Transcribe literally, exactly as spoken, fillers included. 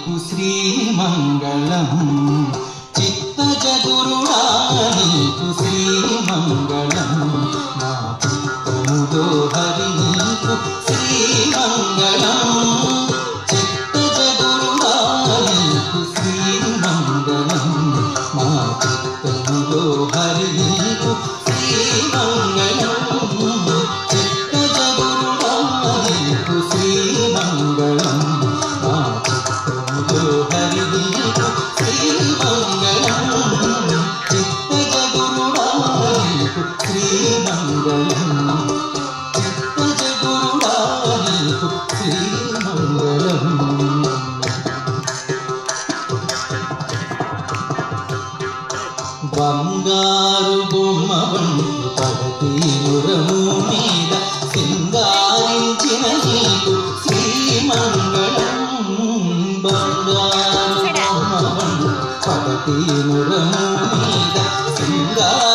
నీకు శ్రీమంగళం చిత్తజగురుడా నీకు శ్రీమంగళం నా చిత్తములో హరి నీకు శ్రీమంగళం చిత్తజగురుడా నీకు శ్రీమంగళం మా చిత్తములో హరి నీకు శ్రీమంగళం చిత్తజగురుడా నీకు శ్రీమంగళం మా చిత్తములో హరి నీకు శ్రీమంగళం చిత్తజగురుడా నీకు శ్రీమంగళం చిత్తజగురుడా నీకు శ్రీమంగళం బంగారు బొమ్మ వంటి పగటి మురము మీద సింగారించిన నీకు శ్రీమంగళం బంగారు బొమ్మ వంటి పగటి మురము మీద సింగారించిన